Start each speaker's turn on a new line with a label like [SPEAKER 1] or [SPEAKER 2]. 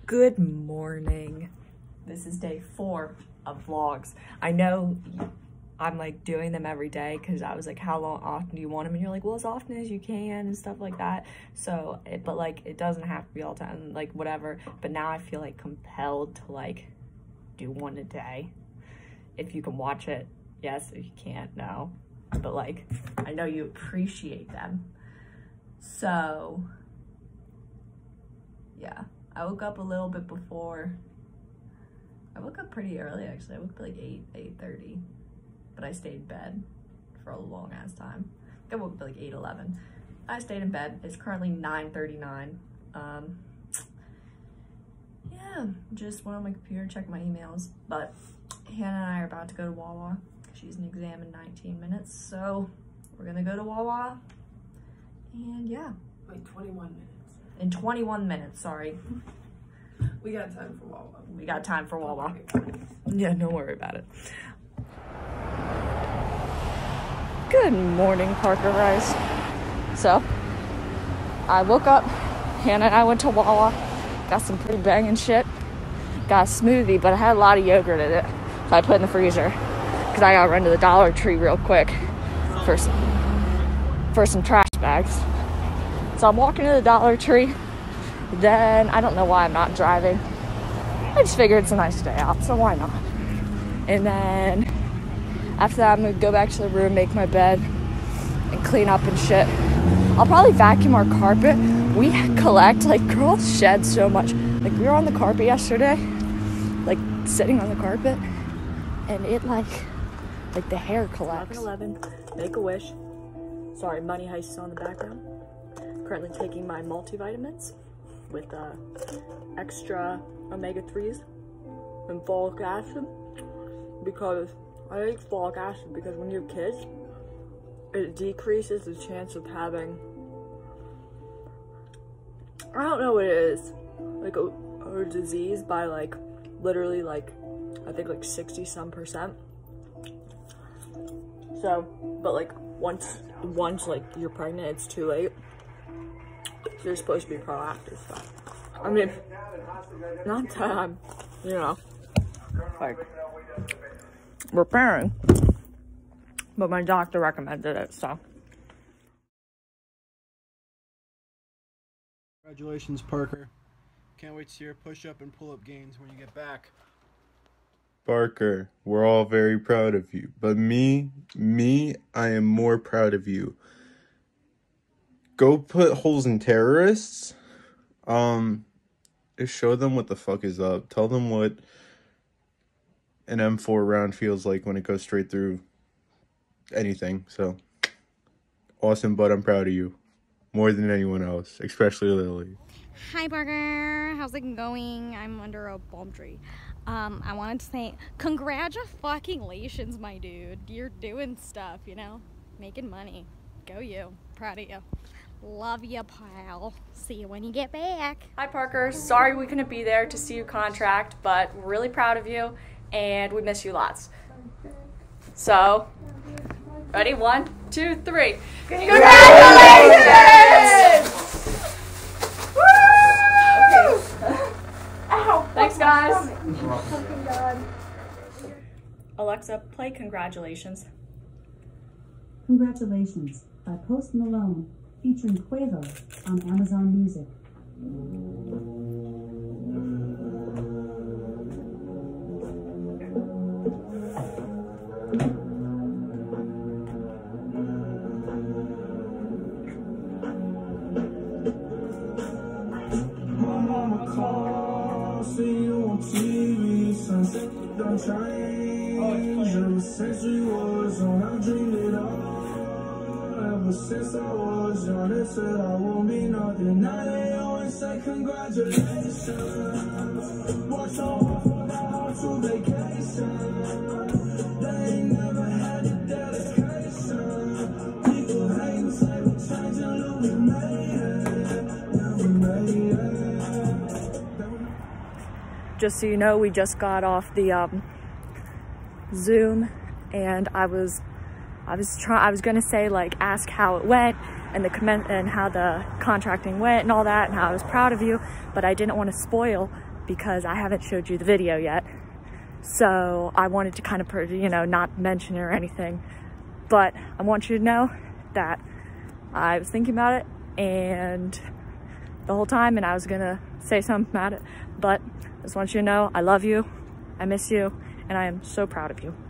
[SPEAKER 1] Good morning. This is day 4 of vlogs. I know I'm like doing them every day because I was like, how often do you want them? And you're like, well, as often as you can and stuff like that. So, but like, it doesn't have to be all the time, like whatever. But now I feel like compelled to like do one a day. If you can watch it, yes. If you can't, no. But like, I know you appreciate them. So, yeah. I woke up a little bit before. I woke up pretty early, actually. I woke up like 8:30. But I stayed in bed for a long ass time. I think I woke up at like 8:11. I stayed in bed. It's currently 9:39. Yeah, just went on my computer, checked my emails. But Hannah and I are about to go to Wawa. She's an exam in 19 minutes. So we're gonna go to Wawa. And yeah.
[SPEAKER 2] Like 21 minutes.
[SPEAKER 1] In 21 minutes, sorry.
[SPEAKER 2] We got time for Wawa.
[SPEAKER 1] We got time for Wawa. Yeah, don't worry about it. Good morning, Parker Rice. So, I woke up, Hannah and I went to Wawa, got some pretty banging shit, got a smoothie, but I had a lot of yogurt in it, so I put it in the freezer, because I gotta run to the Dollar Tree real quick for some trash bags. So I'm walking to the Dollar Tree, then I don't know why I'm not driving. I just figured it's a nice day out, so why not? And then after that, I'm gonna go back to the room, make my bed, and clean up and shit. I'll probably vacuum our carpet. We collect, like, girls shed so much. Like, we were on the carpet yesterday, like, sitting on the carpet, and it, like the hair collects. 11, Make-A-Wish. Sorry, Money Heist is on the background. Currently taking my multivitamins with extra omega-3s and folic acid, because I take folic acid because when you're kids, it decreases the chance of having, I don't know what it is, like a disease by like literally like I think like 60-some%. So, but like once like you're pregnant, it's too late. So you're supposed to be proactive. So I mean, not that I'm, you know, like repairing, but my doctor recommended it, so.
[SPEAKER 3] Congratulations, Parker. Can't wait to see your push-up and pull-up gains when you get back.
[SPEAKER 4] Parker, we're all very proud of you, but me, I am more proud of you. Go put holes in terrorists. Just show them what the fuck is up. Tell them what an M4 round feels like when it goes straight through anything. So, awesome, but I'm proud of you. More than anyone else, especially Lily.
[SPEAKER 5] Hi, Parker. How's it going? I'm under a palm tree. I wanted to say congratulations, my dude. You're doing stuff, you know? Making money. Go you. Proud of you. Love you, pal. See you when you get back.
[SPEAKER 1] Hi, Parker. Sorry we couldn't be there to see your contract, but we're really proud of you, and we miss you lots. So, ready? 1, 2, 3. Congratulations! Woo! Ow! Thanks, guys. Alexa, play Congratulations.
[SPEAKER 6] Congratulations by Post Malone, featuring Quavo on Amazon Music.
[SPEAKER 7] My mama calls, see you on TV, sunset don't change. Ever since we was on, I dreamed it all. Ever since I was young, they said I won't be nothing. Now they always say congratulations. Watch on from now to vacation. They ain't never had a dedication. People hate and say we're changing, look, we made it.
[SPEAKER 1] Just so you know, we just got off the Zoom, and I was gonna say, like, ask how it went and how the contracting went and all that, and how I was proud of you, but I didn't want to spoil because I haven't showed you the video yet. So I wanted to kind of, you know, not mention it or anything, but I want you to know that I was thinking about it and the whole time, and I was gonna say something about it, but I just want you to know I love you, I miss you, and I am so proud of you.